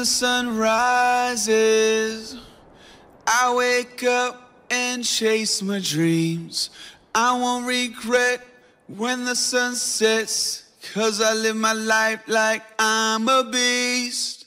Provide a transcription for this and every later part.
sun rises, I wake up and chase my dreams. I won't regret when the sun sets, 'cause I live my life like I'm a beast.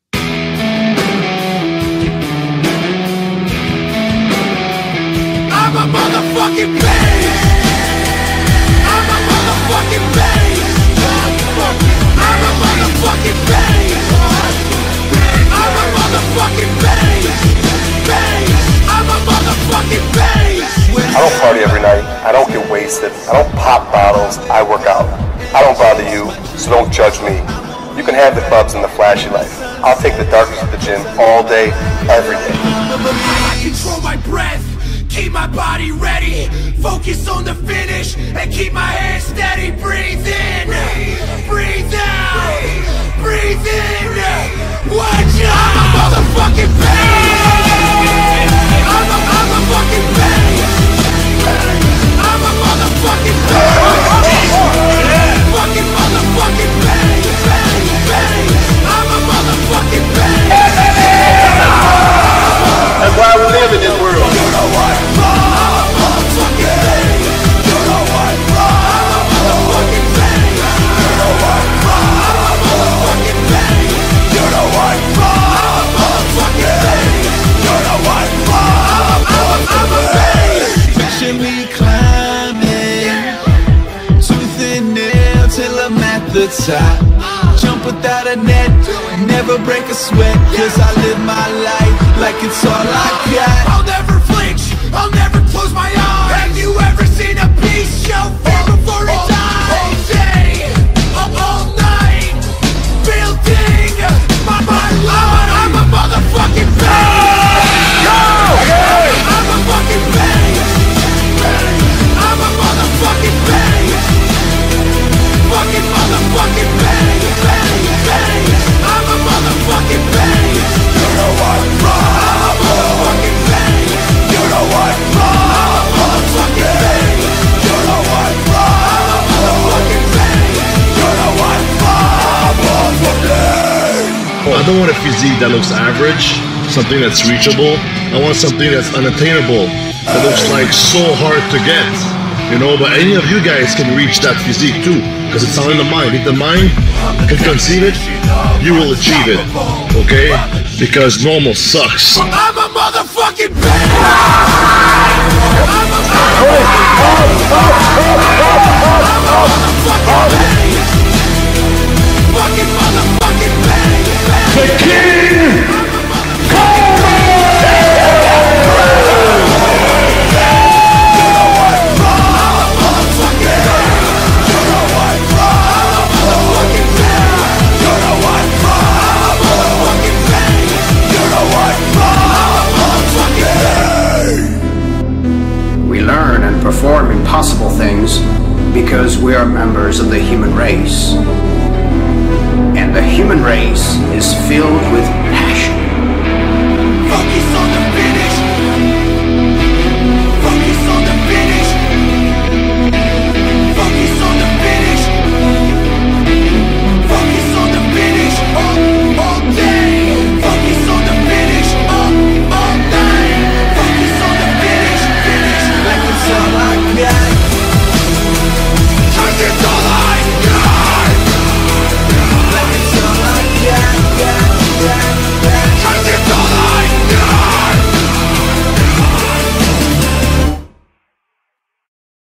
I'm a motherfucking beast. I'm a motherfucking beast. I'm a motherfucking beast. I'm a motherfucking beast. I'm a motherfucking beast. I don't party every night. I don't get wasted. I don't pop bottles. I work out. I don't bother you, so don't judge me. You can have the clubs and the flashy life. I'll take the darkness at the gym all day, every day. I control my breath, keep my body ready, focus on the finish, and keep my head steady. Breathe in, breathe out, breathe in. Watch out! I'm a motherfucking beast. I'm a motherfucking beast. I'm a motherfucking beast. Fucking motherfucking beast. I'm a motherfucking beast. That's why we live in this world. You know what? I'm a motherfucking beast. You know what? I'm a motherfucking beast. You know what? I'm a motherfucking beast. You know what? I'm a motherfucking beast. You know what? I'm a beast. Picture me climbing, tooth and nail till I'm at the top. Jump without a net, never break a sweat, 'cause I live my life like it's all I got. I'll never flinch, I'll never close my eyes. Have you ever seen a beast show fear before it dies? All day, all night, building my life. I'm a motherfucking beast. I'm a fucking beast. I'm a motherfucking beast. Fucking motherfucking beast. I'm a motherfucking beast. You know what? I'm a motherfucking beast. You know what? I'm a motherfucking beast. You know what? I'm a motherfucking beast. You know what? I'm a motherfucking. I don't want a physique that looks average, something that's reachable. I want something that's unattainable, that looks like so hard to get. You know, but any of you guys can reach that physique too, because it's all in the mind. If the mind can conceive it, you will achieve it, okay? Because normal sucks. I'm a motherfucking beast. I'm a motherfucking beast. Fucking motherfucking beast. The King perform impossible things because we are members of the human race. And the human race is filled with